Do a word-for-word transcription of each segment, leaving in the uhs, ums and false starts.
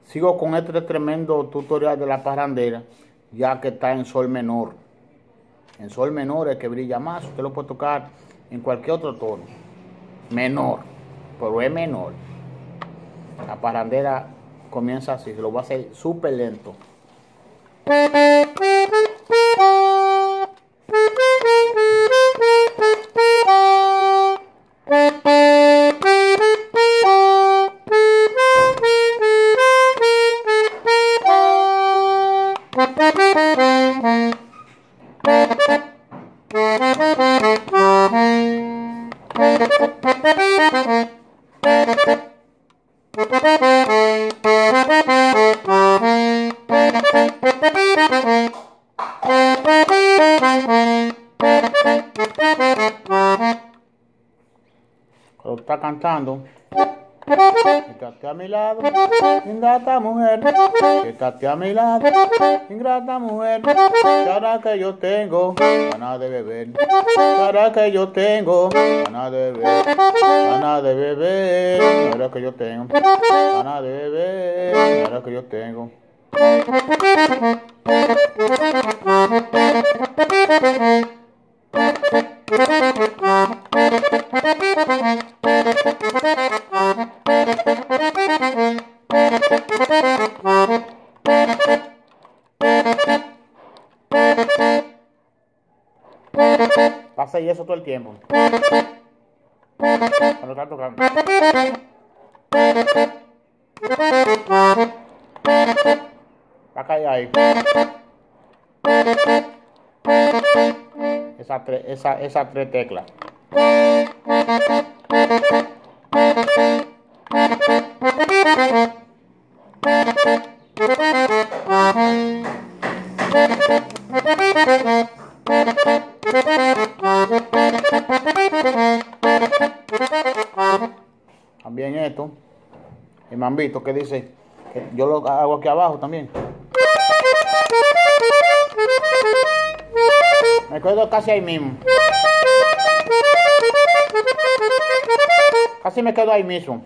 Sigo con este tremendo tutorial de la parrandera, ya que está en sol menor. En sol menor es que brilla más. Usted lo puede tocar en cualquier otro tono menor, pero es menor. La parrandera comienza así, se lo voy a hacer súper lento. Cuando está cantando, estate a mi lado, ingrata mujer, estate a mi lado, ingrata mujer, cara que yo tengo, ganas de beber, cara que yo tengo, ganas de beber, ganas de beber, cara que yo tengo, ganas de beber, cara que yo tengo. Pasa y eso todo el tiempo. Cuando está tocando. Acá y ahí. Esas tres, esa, esas tres teclas. También esto, el mambito que dice, que yo lo hago aquí abajo también. Me quedo casi ahí mismo. Casi me quedo ahí mismo.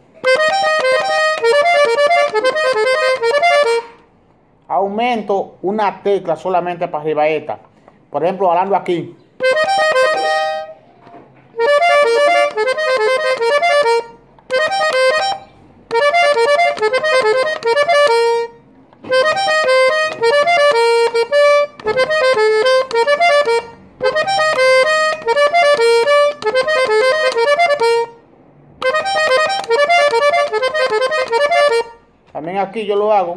Aumento una tecla solamente para arriba esta. Por ejemplo, hablando aquí. También aquí yo lo hago.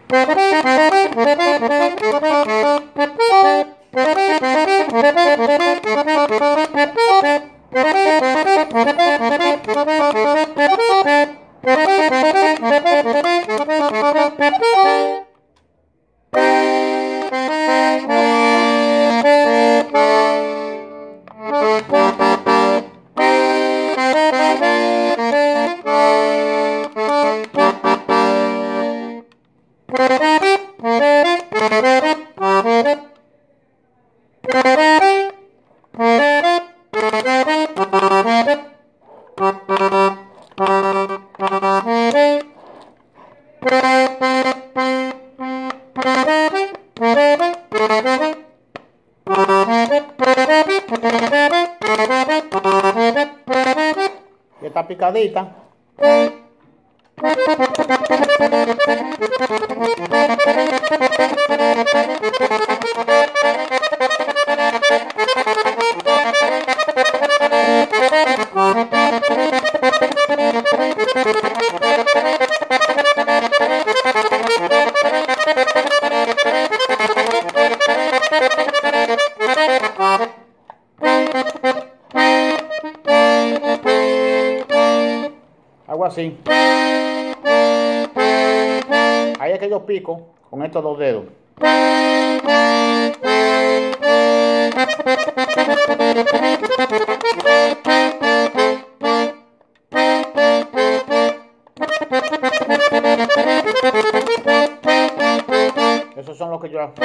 Y esta picadita. Hago así. Ahí es que yo pico con estos dos dedos. Esos son los que yo hago.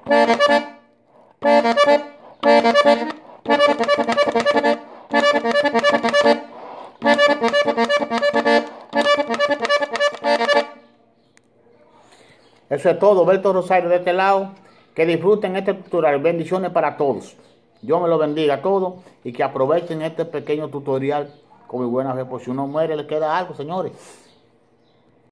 Eso es todo. Berto Rosario de este lado. Que disfruten este tutorial. Bendiciones para todos. Dios me lo bendiga a todos y que aprovechen este pequeño tutorial con mi buena fe. Por si uno muere, le queda algo, señores.